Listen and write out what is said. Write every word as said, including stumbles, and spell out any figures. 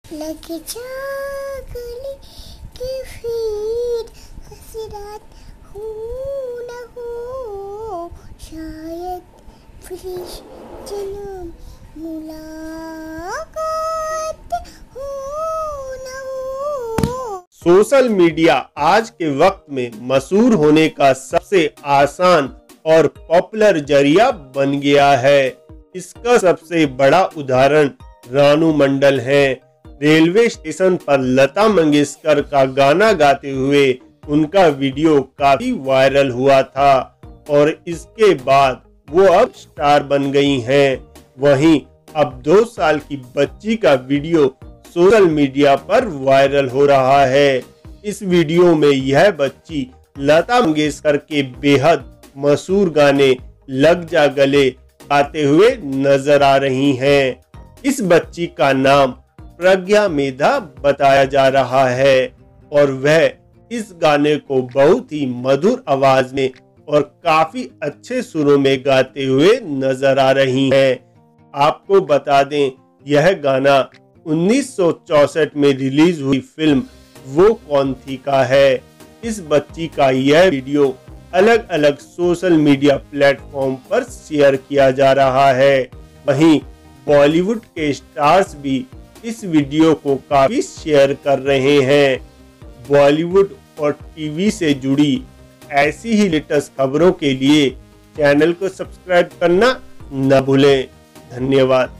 लगे गले के फिर हसरत हो न हो, शायद फिर जन्म मुलाकात हो न हो। सोशल मीडिया आज के वक्त में मशहूर होने का सबसे आसान और पॉपुलर जरिया बन गया है। इसका सबसे बड़ा उदाहरण रानू मंडल है। रेलवे स्टेशन पर लता मंगेशकर का गाना गाते हुए उनका वीडियो काफी वायरल हुआ था और इसके बाद वो अब स्टार बन गई हैं। वहीं अब दो साल की बच्ची का वीडियो सोशल मीडिया पर वायरल हो रहा है। इस वीडियो में यह बच्ची लता मंगेशकर के बेहद मशहूर गाने लग जा गले गाते हुए नजर आ रही हैं। इस बच्ची का नाम प्रज्ञा मेधा बताया जा रहा है और वह इस गाने को बहुत ही मधुर आवाज में और काफी अच्छे सुरों में गाते हुए नजर आ रही हैं। आपको बता दें, यह गाना उन्नीस सौ चौसठ में रिलीज हुई फिल्म वो कौन थी का है। इस बच्ची का यह वीडियो अलग अलग सोशल मीडिया प्लेटफॉर्म पर शेयर किया जा रहा है। वहीं बॉलीवुड के स्टार्स भी इस वीडियो को काफी शेयर कर रहे हैं। बॉलीवुड और टीवी से जुड़ी ऐसी ही लेटेस्ट खबरों के लिए चैनल को सब्सक्राइब करना न भूलें। धन्यवाद।